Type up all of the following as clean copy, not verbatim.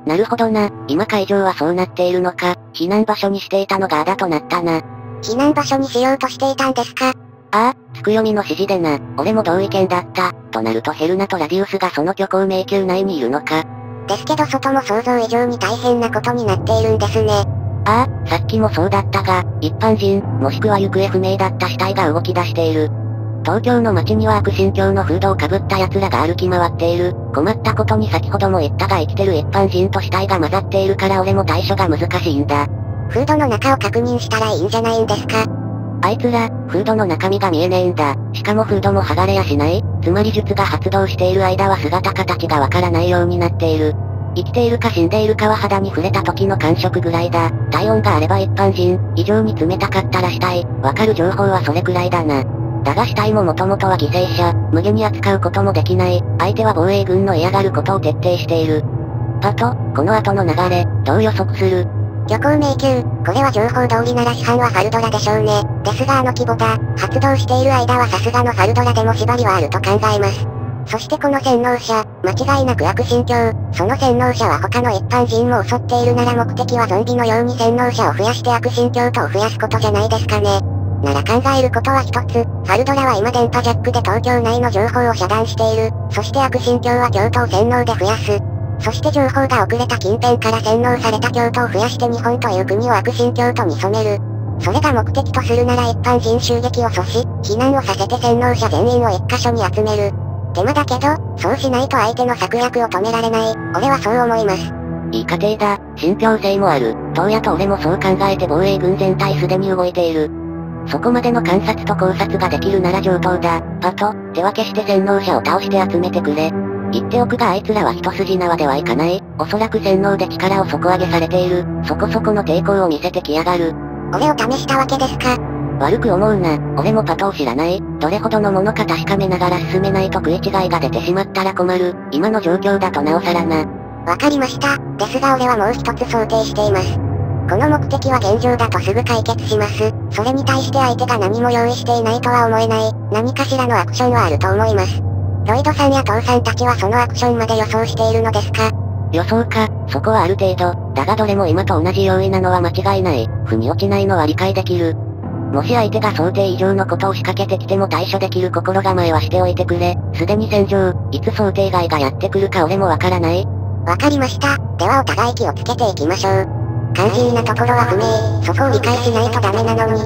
なるほどな、今会場はそうなっているのか、避難場所にしていたのがあだとなったな。 避難場所にしようとしていたんですか？ ああ、つくよみの指示でな、俺も同意見だった、となるとヘルナとラディウスがその虚構迷宮内にいるのか。 ですけど外も想像以上に大変なことになっているんですね。 ああ、さっきもそうだったが、一般人、もしくは行方不明だった死体が動き出している。東京の街には悪神教のフードをかぶった奴らが歩き回っている。困ったことに先ほども言ったが生きてる一般人と死体が混ざっているから俺も対処が難しいんだ。 フードの中を確認したらいいんじゃないんですか？ あいつら、フードの中身が見えねえんだ。しかもフードも剥がれやしない。つまり術が発動している間は姿形がわからないようになっている。生きているか死んでいるかは肌に触れた時の感触ぐらいだ。体温があれば一般人、異常に冷たかったら死体、わかる情報はそれくらいだな。だが死体も元々は犠牲者、無下に扱うこともできない。相手は防衛軍の嫌がることを徹底している。パト、この後の流れ、どう予測する？ 虚構迷宮、これは情報通りなら市販はファルドラでしょうね。ですが規模だ。発動している間はさすがのファルドラでも縛りはあると考えます。そしてこの洗脳者、間違いなく悪神教、その洗脳者は他の一般人も襲っているなら目的はゾンビのように洗脳者を増やして悪神教徒を増やすことじゃないですかね。なら考えることは一つ、ファルドラは今電波ジャックで東京内の情報を遮断している。そして悪神教は教徒を洗脳で増やす。そして情報が遅れた近辺から洗脳された教徒を増やして日本という国を悪神教徒に染める。それが目的とするなら一般人襲撃を阻止、避難をさせて洗脳者全員を一箇所に集める。手間だけど、そうしないと相手の策略を止められない。俺はそう思います。 いい過程だ、信憑性もある。東野と俺もそう考えて防衛軍全体すでに動いている。そこまでの観察と考察ができるなら上等だ。パト、手分けして洗脳者を倒して集めてくれ。言っておくがあいつらは一筋縄ではいかない。おそらく洗脳で力を底上げされている。そこそこの抵抗を見せてきやがる。 俺を試したわけですか？ 悪く思うな。俺もパトを知らない。どれほどのものか確かめながら進めないと食い違いが出てしまったら困る。今の状況だとなおさらな。 わかりました。ですが俺はもう一つ想定しています。この目的は現状だとすぐ解決します。それに対して相手が何も用意していないとは思えない。何かしらのアクションはあると思います。ロイドさんや父さんたちはそのアクションまで予想しているのですか？ 予想か、そこはある程度。だがどれも今と同じ用意なのは間違いない。腑に落ちないのは理解できる。もし相手が想定以上のことを仕掛けてきても対処できる心構えはしておいてくれ。すでに戦場、いつ想定外がやってくるか俺もわからない。 わかりました。ではお互い気をつけていきましょう。肝心なところは不明。そこを理解しないとダメなのに。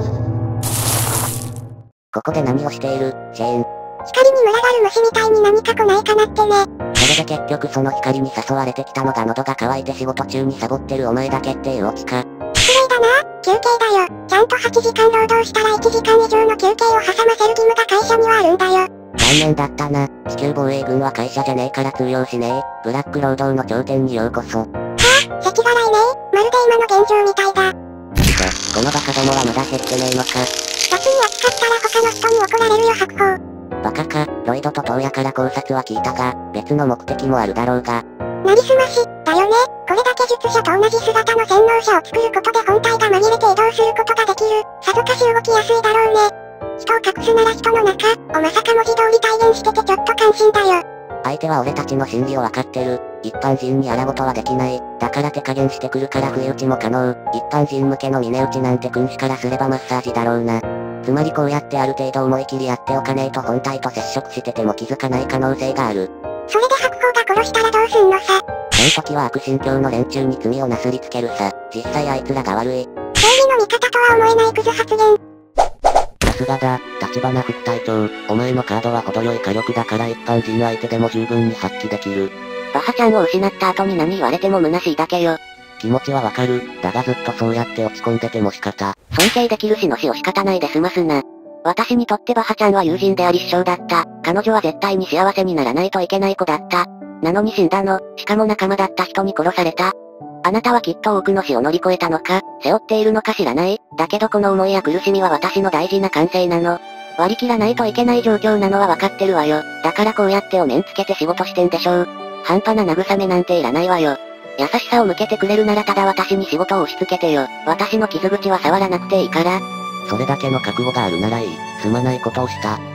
ここで何をしている、シェーン。 光に群がる虫みたいに何か来ないかなってね。 それで結局その光に誘われてきたのが喉が渇いて仕事中にサボってるお前だけっていうオチか。 失礼だな。休憩だよ。ちゃんと8時間労働したら1時間以上の休憩を挟ませる義務が会社にはあるんだよ。 残念だったな。地球防衛軍は会社じゃねえから通用しねえ。ブラック労働の頂点にようこそ。 はぁ、咳払いねまるで今の現状みたいだ。 このバカどもはまだ減ってねえのか。 逆に暑かったら他の人に怒られるよ白鵬。 バカか、ロイドと東野から考察は聞いたが、別の目的もあるだろうが。 なりすまし、だよね。これだけ術者と同じ姿の洗脳者を作ることで本体が紛れて移動することができる。さぞかし動きやすいだろうね。人を隠すなら人の中、をまさか文字通り体現しててちょっと感心だよ。 相手は俺たちの心理を分かってる。一般人にあらごとはできない。だから手加減してくるから不意打ちも可能。一般人向けの峰打ちなんて君主からすればマッサージだろうな。つまりこうやってある程度思い切りやっておかねえと本体と接触してても気づかない可能性がある。 それで白鵬が殺したらどうすんのさ。 その時は悪神教の連中に罪をなすりつけるさ。実際あいつらが悪い。 正義の味方とは思えないクズ発言。 さすがだ、橘副隊長。お前のカードは程よい火力だから一般人相手でも十分に発揮できる。 バハちゃんを失った後に何言われても虚しいだけよ。 気持ちはわかる。だがずっとそうやって落ち込んでても仕方。 尊敬できる死の死を仕方ないで済ますな。私にとってバハちゃんは友人であり師匠だった。彼女は絶対に幸せにならないといけない子だった。なのに死んだの。しかも仲間だった人に殺された。あなたはきっと多くの死を乗り越えたのか、背負っているのか知らない。だけどこの思いや苦しみは私の大事な感性なの。割り切らないといけない状況なのは分かってるわよ。だからこうやってお面つけて仕事してんでしょう。半端な慰めなんていらないわよ。優しさを向けてくれるならただ私に仕事を押し付けてよ。私の傷口は触らなくていいから。 それだけの覚悟があるならいい。すまないことをした。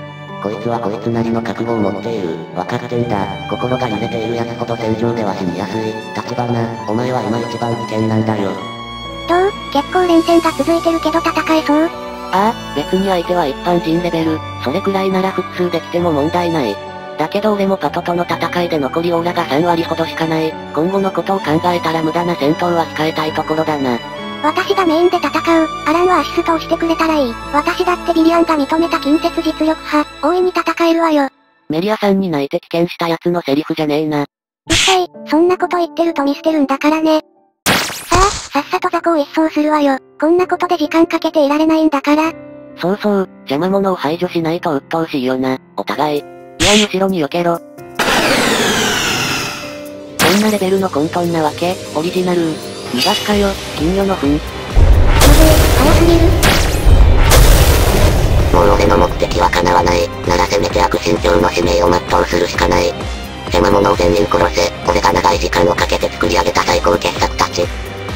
こいつはこいつなりの覚悟を持っている。分かってんだ。心が揺れている奴ほど戦場では死にやすい。立花、お前は今一番危険なんだよ。 どう？結構連戦が続いてるけど戦えそう？ ああ、別に相手は一般人レベル、それくらいなら複数できても問題ない。だけど俺もパトとの戦いで残りオーラが3割ほどしかない。今後のことを考えたら無駄な戦闘は控えたいところだな。 私がメインで戦う、アランはアシストをしてくれたらいい。私だってビリアンが認めた近接実力派、大いに戦えるわよ。 メリアさんに泣いて棄権した奴のセリフじゃねえな。 うっさい、そんなこと言ってると見捨てるんだからね。さあ、さっさと雑魚を一掃するわよ。こんなことで時間かけていられないんだから。 そうそう、邪魔者を排除しないと鬱陶しいよな、お互い。いや後ろに避けろ。こんなレベルの混沌なわけ、オリジナル。逃がすかよ、金魚の糞。 早すぎる。 もう俺の目的は叶わない。ならせめて悪神教の使命を全うするしかない。邪魔者を全員殺せ。俺が長い時間をかけて作り上げた最高傑作たち。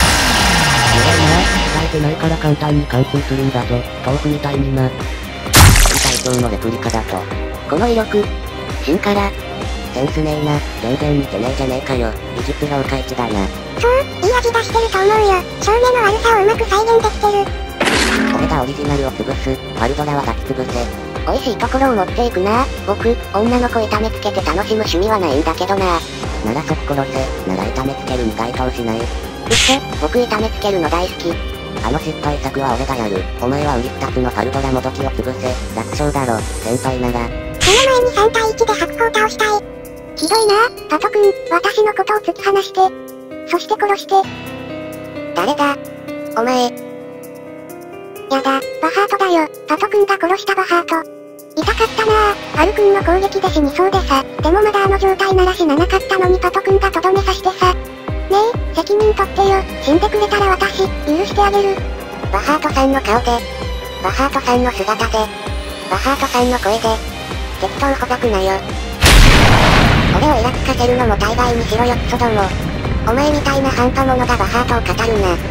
使えてないから簡単に貫通するんだぞ、豆腐みたいにな。 最強のレプリカだと。 この威力、芯から。 センスねえな、全然似てねえじゃねえかよ。美術評価1だな。 そう、いい味出してると思うよ。少年の悪さをうまく再現できてる。 俺がオリジナルを潰す、ワルドラは抱き潰せ。 美味しいところを持っていくな。僕、女の子痛めつけて楽しむ趣味はないんだけどな。 なら即殺せ、なら痛めつけるに該当しない。 うっせ、僕痛めつけるの大好き。 あの失敗作は俺がやる。お前は売り二つのファルドラもどきを潰せ。楽勝だろ、先輩なら。 その前に3対1で白鵬を倒したい。ひどいな、パト君、私のことを突き放して。そして殺して。 誰だ？お前。 やだ、バハートだよ、パト君が殺したバハート。痛かったなぁ、アル君の攻撃で死にそうでさ、でもまだあの状態なら死ななかったのにパト君がとどめさしてさ。ねえ、責任取ってよ、死んでくれたら私、許してあげる。 バハートさんの顔で、バハートさんの姿で、バハートさんの声で、適当ほざくなよ。俺をイラつかせるのも大概にしろよクソども。お前みたいな半端者がバハートを語るな。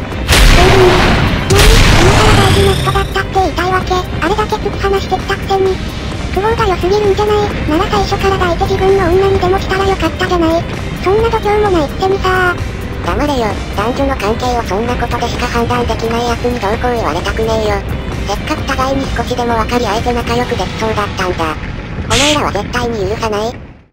今から大事な人だったって言いたいわけ。あれだけ突き放してきたくせに。都合が良すぎるんじゃない。なら最初から抱いて自分の女にでもしたらよかったじゃない。そんな度胸もないくせにさ黙れよ、男女の関係をそんなことでしか判断できない奴にどうこう言われたくねえよ。せっかく互いに少しでも分かり合えて仲良くできそうだったんだ。お前らは絶対に許さない。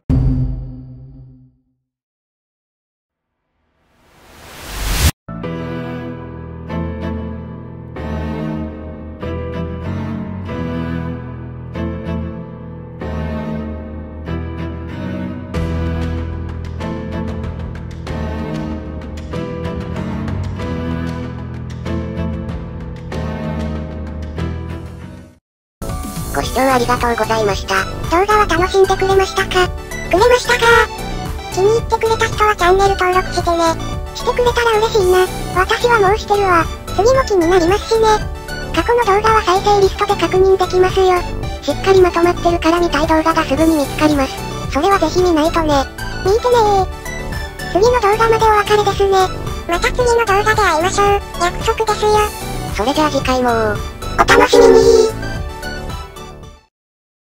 ご視聴ありがとうございました。 動画は楽しんでくれましたか？くれましたか？気に入ってくれた人はチャンネル登録してね。してくれたら嬉しいな。私はもうしてるわ。次も気になりますしね。過去の動画は再生リストで確認できますよ。しっかりまとまってるから見たい動画がすぐに見つかります。それはぜひ見ないとね。見てねー。次の動画までお別れですね。また次の動画で会いましょう。約束ですよ。 それじゃあ次回もお楽しみにー。